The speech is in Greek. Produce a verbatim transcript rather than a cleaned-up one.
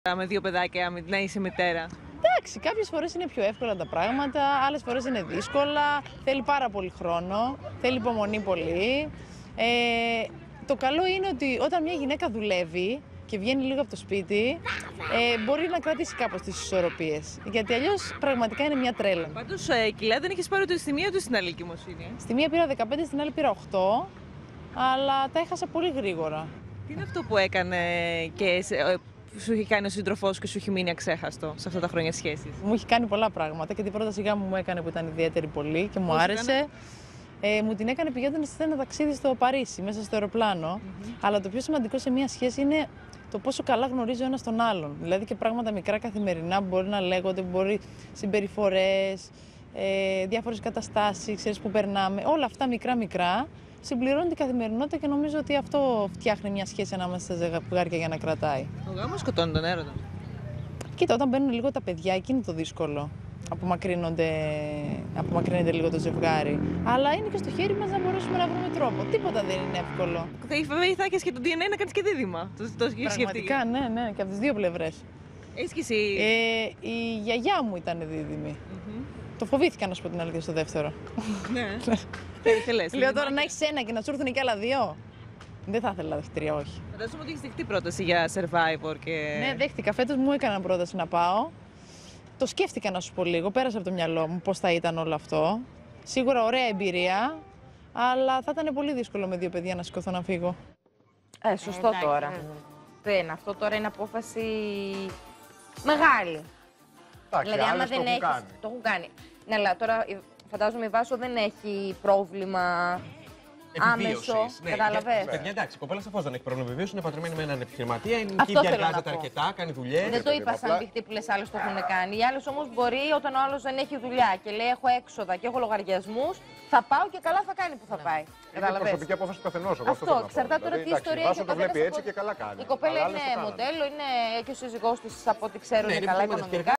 Με δύο παιδάκια, να είσαι μητέρα? Εντάξει, κάποιες φορές είναι πιο εύκολα τα πράγματα, άλλες φορές είναι δύσκολα, θέλει πάρα πολύ χρόνο, θέλει υπομονή πολύ. Ε, το καλό είναι ότι όταν μια γυναίκα δουλεύει και βγαίνει λίγο από το σπίτι, ε, μπορεί να κρατήσει κάπως τις ισορροπίες. Γιατί αλλιώς πραγματικά είναι μια τρέλα. Πάντως, ε, Κιλέα, δεν έχεις πάρει ούτε στη μία ούτε στην άλλη εγκυμοσύνη. Ε? Στη μία πήρα δεκαπέντε, στην άλλη πήρα οκτώ, αλλά τα έχασα πολύ γρήγορα. Τι είναι αυτό που έκανε και σε, ε, σου έχει κάνει ο σύντροφός και σου έχει μείνει αξέχαστο σε αυτά τα χρόνια σχέσης? Μου έχει κάνει πολλά πράγματα και την πρώτα σιγά μου μου έκανε που ήταν ιδιαίτερη πολύ και μου Πώς άρεσε. Ε, μου την έκανε πηγαίνοντας σε ένα ταξίδι στο Παρίσι, μέσα στο αεροπλάνο. Mm-hmm. Αλλά το πιο σημαντικό σε μια σχέση είναι το πόσο καλά γνωρίζει ο ένας τον άλλον. Δηλαδή και πράγματα μικρά καθημερινά που μπορεί να λέγονται, που μπορεί συμπεριφορές, ε, διάφορες καταστάσεις, ξέρεις που περνάμε. Όλα αυτά μικρά-μικρά συμπληρώνει την καθημερινότητα και νομίζω ότι αυτό φτιάχνει μια σχέση ανάμεσα στα ζευγάρια για να κρατάει. Ο γάμος σκοτώνει τον έρωτα. Κοίτα, όταν μπαίνουν λίγο τα παιδιά, εκεί είναι το δύσκολο. Απομακρύνεται λίγο το ζευγάρι. Αλλά είναι και στο χέρι μας να μπορέσουμε να βρούμε τρόπο. Τίποτα δεν είναι εύκολο. Βέβαια, θα έχεις και το ντι εν έι να κάνεις και δίδυμα. Το, το Πραγματικά, ναι, ναι, και από τις δύο πλευρές. Έχεις και εσύ. Ε, η γιαγιά μου ήταν δίδυμη. Mm-hmm. Το φοβήθηκα να σου πω την αλήθεια στο δεύτερο. Ναι. Λέω τώρα να έχεις ένα και να σου έρθουν και άλλα δύο. Δεν θα ήθελα να δεχτεί τρία, όχι. Φαντάζομαι ότι έχεις δεχτεί πρόταση για Survivor και. Ναι, δέχτηκα. Φέτος μου έκαναν πρόταση να πάω. Το σκέφτηκα να σου πω λίγο, πέρασε από το μυαλό μου πώς θα ήταν όλο αυτό. Σίγουρα ωραία εμπειρία, αλλά θα ήταν πολύ δύσκολο με δύο παιδιά να σηκωθώ να φύγω. Ε, σωστό ε, τώρα. Δεν, αυτό τώρα είναι απόφαση μεγάλη. Ά, δηλαδή, άμα δεν το έχεις, κάνει. το έχουν κάνει. Ναι, αλλά τώρα φαντάζομαι η Βάσο δεν έχει πρόβλημα άμεσο. Ναι, κατάλαβες. Παιδιά, εντάξει, η κοπέλα σαφώς δεν έχει πρόβλημα επιβίωσης, είναι παντρεμένη με έναν επιχειρηματία, είναι εκεί, διαργάζεται αρκετά, κάνει δουλειές. Δεν το είπα σαν δειχτή που λες άλλες το έχουν κάνει. Οι άλλες όμως μπορεί όταν ο άλλος δεν έχει δουλειά και λέει έχω έξοδα και έχω λογαριασμούς, θα πάω και καλά θα κάνει που θα πάει. Είναι προσωπική απόφαση του καθενός. Αυτό, εξαρτάται τώρα τι ιστορία έχει. Το βλέπει έτσι και καλά κάνει. Η κοπέλα είναι μοντέλο, είναι και ο σύζυγός της από ό,τι ξέρω είναι καλά οικονομικά.